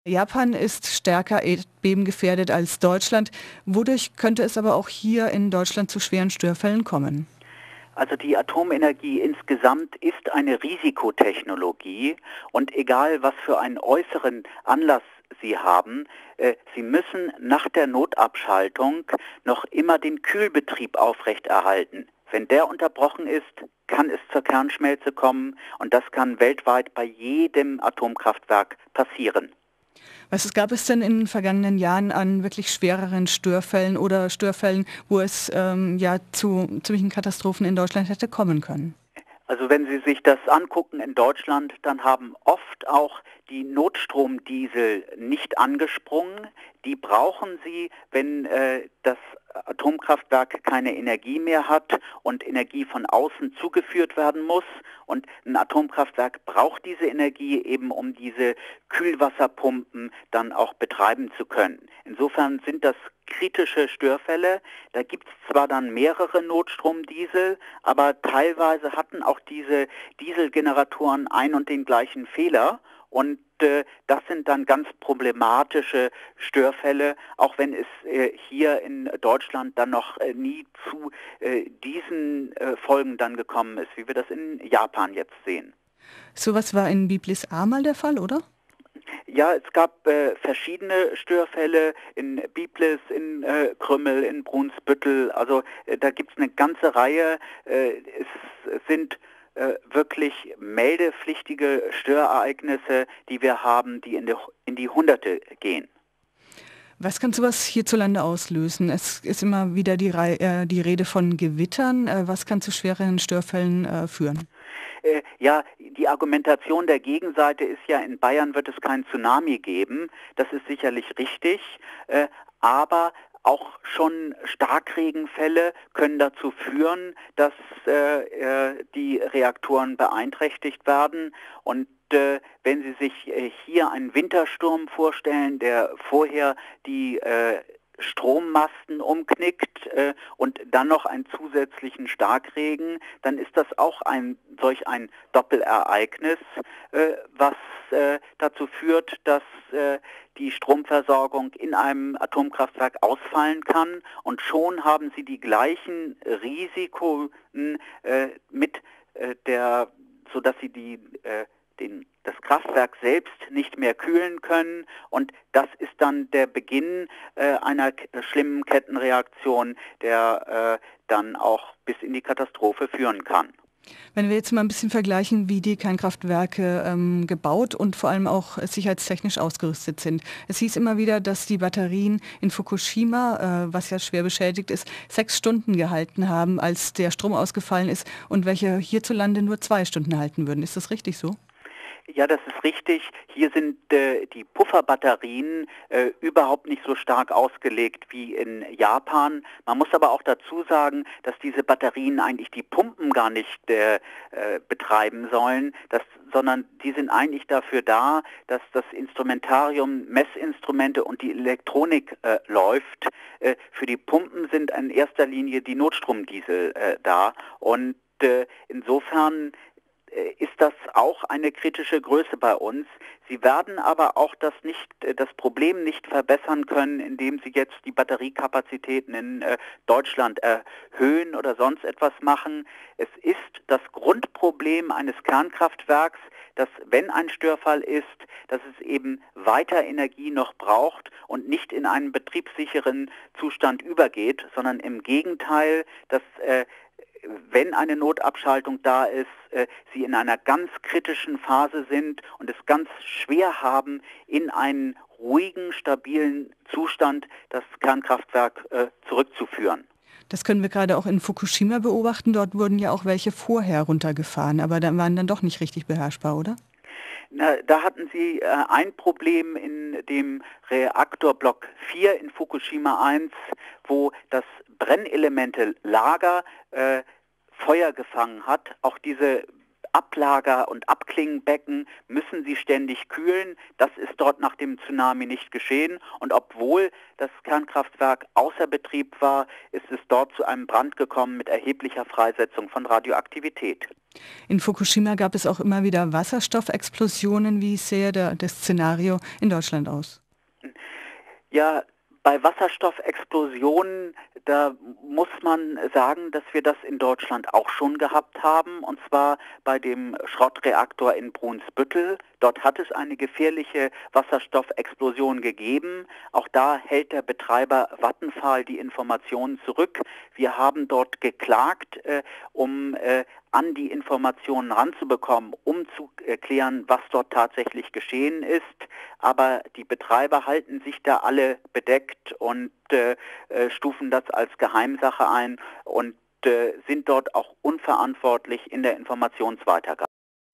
Japan ist stärker erdbebengefährdet als Deutschland. Wodurch könnte es aber auch hier in Deutschland zu schweren Störfällen kommen? Also die Atomenergie insgesamt ist eine Risikotechnologie und egal was für einen äußeren Anlass Sie haben, Sie müssen nach der Notabschaltung noch immer den Kühlbetrieb aufrechterhalten. Wenn der unterbrochen ist, kann es zur Kernschmelze kommen und das kann weltweit bei jedem Atomkraftwerk passieren. Was gab es denn in den vergangenen Jahren an wirklich schwereren Störfällen oder Störfällen, wo es zu ziemlichen Katastrophen in Deutschland hätte kommen können? Also wenn Sie sich das angucken in Deutschland, dann haben oft auch die Notstromdiesel nicht angesprungen. Die brauchen Sie, wenn das Atomkraftwerk keine Energie mehr hat und Energie von außen zugeführt werden muss. Und ein Atomkraftwerk braucht diese Energie eben, um diese Kühlwasserpumpen dann auch betreiben zu können. Insofern sind das kritische Störfälle. Da gibt es zwar dann mehrere Notstromdiesel, aber teilweise hatten auch diese Dieselgeneratoren ein und den gleichen Fehler. Und das sind dann ganz problematische Störfälle, auch wenn es hier in Deutschland dann noch nie zu diesen Folgen dann gekommen ist, wie wir das in Japan jetzt sehen. Sowas war in Biblis A mal der Fall, oder? Ja, es gab verschiedene Störfälle in Biblis, in Krümmel, in Brunsbüttel. Also da gibt es eine ganze Reihe. Es sind wirklich meldepflichtige Störereignisse, die wir haben, die in die Hunderte gehen. Was kann sowas hierzulande auslösen? Es ist immer wieder die Rede von Gewittern. Was kann zu schweren Störfällen führen? Ja, die Argumentation der Gegenseite ist ja, in Bayern wird es keinen Tsunami geben. Das ist sicherlich richtig, aber auch schon Starkregenfälle können dazu führen, dass die Reaktoren beeinträchtigt werden. Und wenn Sie sich hier einen Wintersturm vorstellen, der vorher die Strommasten umknickt und dann noch einen zusätzlichen Starkregen, dann ist das auch solch ein Doppelereignis, was dazu führt, dass die Stromversorgung in einem Atomkraftwerk ausfallen kann und schon haben Sie die gleichen Risiken sodass Sie das Kraftwerk selbst nicht mehr kühlen können und das ist dann der Beginn einer schlimmen Kettenreaktion, der dann auch bis in die Katastrophe führen kann. Wenn wir jetzt mal ein bisschen vergleichen, wie die Kernkraftwerke gebaut und vor allem auch sicherheitstechnisch ausgerüstet sind. Es hieß immer wieder, dass die Batterien in Fukushima, was ja schwer beschädigt ist, 6 Stunden gehalten haben, als der Strom ausgefallen ist und welche hierzulande nur 2 Stunden halten würden. Ist das richtig so? Ja, das ist richtig. Hier sind die Pufferbatterien überhaupt nicht so stark ausgelegt wie in Japan. Man muss aber auch dazu sagen, dass diese Batterien eigentlich die Pumpen gar nicht betreiben sollen, sondern die sind eigentlich dafür da, dass das Instrumentarium, Messinstrumente und die Elektronik läuft. Für die Pumpen sind in erster Linie die Notstromdiesel da und insofern ist das auch eine kritische Größe bei uns. Sie werden aber auch das Problem nicht verbessern können, indem Sie jetzt die Batteriekapazitäten in Deutschland erhöhen oder sonst etwas machen. Es ist das Grundproblem eines Kernkraftwerks, dass wenn ein Störfall ist, dass es eben weiter Energie noch braucht und nicht in einen betriebssicheren Zustand übergeht, sondern im Gegenteil, dass wenn eine Notabschaltung da ist, sie in einer ganz kritischen Phase sind und es ganz schwer haben, in einen ruhigen, stabilen Zustand das Kernkraftwerk zurückzuführen. Das können wir gerade auch in Fukushima beobachten. Dort wurden ja auch welche vorher runtergefahren, aber dann waren dann doch nicht richtig beherrschbar, oder? Da hatten Sie ein Problem in dem Reaktorblock 4 in Fukushima 1, wo das Brennelemente-Lager Feuer gefangen hat. Auch diese Ablager- und Abklingbecken müssen sie ständig kühlen. Das ist dort nach dem Tsunami nicht geschehen. Und obwohl das Kernkraftwerk außer Betrieb war, ist es dort zu einem Brand gekommen mit erheblicher Freisetzung von Radioaktivität. In Fukushima gab es auch immer wieder Wasserstoffexplosionen. Wie sähe das Szenario in Deutschland aus? Ja, bei Wasserstoffexplosionen, da muss man sagen, dass wir das in Deutschland auch schon gehabt haben, und zwar bei dem Schrottreaktor in Brunsbüttel. Dort hat es eine gefährliche Wasserstoffexplosion gegeben. Auch da hält der Betreiber Vattenfall die Informationen zurück. Wir haben dort geklagt, um an die Informationen ranzubekommen, um zu klären, was dort tatsächlich geschehen ist. Aber die Betreiber halten sich da alle bedeckt und stufen das als Geheimsache ein und sind dort auch unverantwortlich in der Informationsweitergabe.